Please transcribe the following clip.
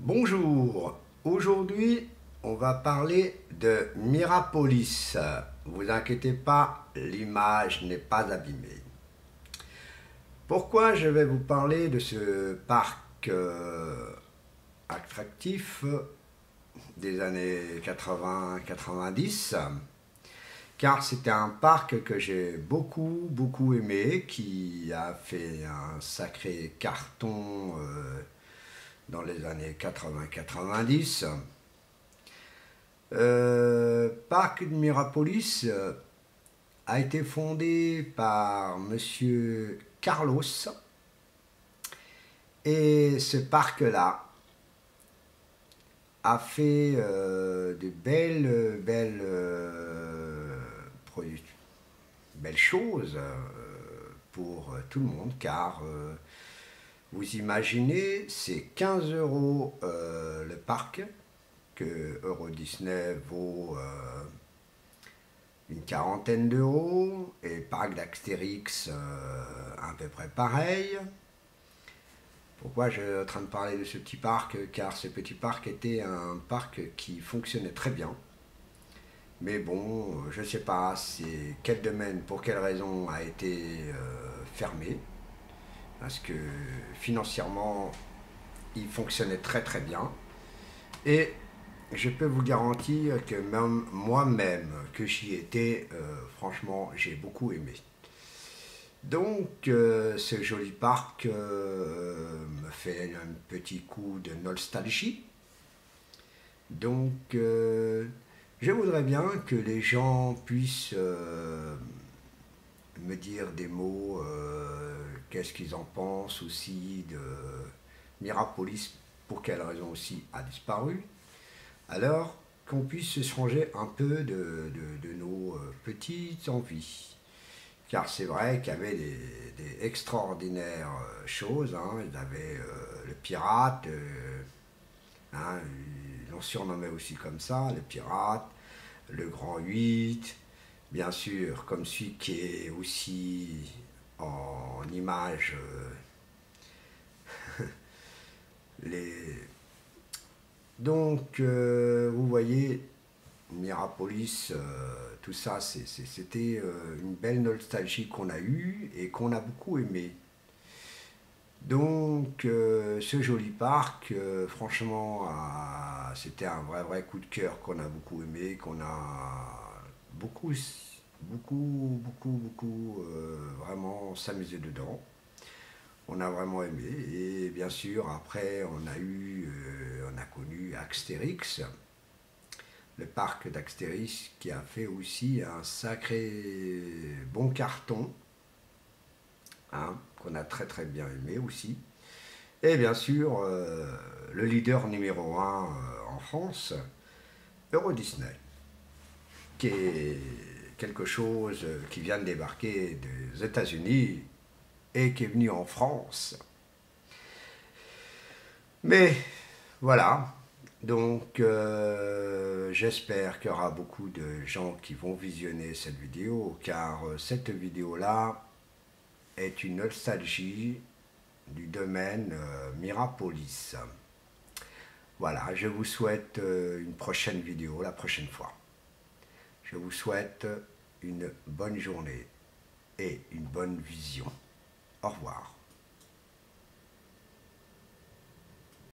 Bonjour, aujourd'hui on va parler de Mirapolis. Vous inquiétez pas, l'image n'est pas abîmée. Pourquoi je vais vous parler de ce parc attractif des années 80-90? Car c'était un parc que j'ai beaucoup aimé, qui a fait un sacré carton dans les années 80-90. Parc de Mirapolis a été fondé par Monsieur Carlos, et ce parc-là a fait de belles choses pour tout le monde, car vous imaginez, c'est 15 euros le parc, que Euro Disney vaut une quarantaine d'euros, et parc d'Astérix à peu près pareil. Pourquoi je suis en train de parler de ce petit parc? Car ce petit parc était un parc qui fonctionnait très bien. Mais bon, je ne sais pas c'est quel domaine, pour quelle raison a été fermé. Parce que financièrement, il fonctionnait très bien. Et je peux vous garantir que même moi-même, que j'y étais, franchement, j'ai beaucoup aimé. Donc, ce joli parc me fait un petit coup de nostalgie. Donc, je voudrais bien que les gens puissent me dire des mots, qu'est-ce qu'ils en pensent aussi de Mirapolis, pour quelle raison aussi a disparu. Alors qu'on puisse se changer un peu de nos petites envies. Car c'est vrai qu'il y avait des extraordinaires choses, hein. Il y avait le pirate, hein, ils l'ont surnommé aussi comme ça, le pirate, le grand 8, bien sûr, comme celui qui est aussi en image, les... Donc, vous voyez, Mirapolis, tout ça, c'était une belle nostalgie qu'on a eue et qu'on a beaucoup aimé. Donc, ce joli parc, franchement, c'était un vrai coup de cœur qu'on a beaucoup aimé, qu'on a beaucoup vraiment s'amusé dedans. On a vraiment aimé, et bien sûr après on a connu Astérix, le parc d'Astérix, qui a fait aussi un sacré bon carton, hein, qu'on a très bien aimé aussi. Et bien sûr le leader numéro un en France, Euro Disney, qui est quelque chose qui vient de débarquer des États-Unis et qui est venu en France. Mais voilà, donc j'espère qu'il y aura beaucoup de gens qui vont visionner cette vidéo, car cette vidéo-là est une nostalgie du domaine Mirapolis. Voilà, je vous souhaite une prochaine vidéo la prochaine fois. Je vous souhaite une bonne journée et une bonne vision. Au revoir.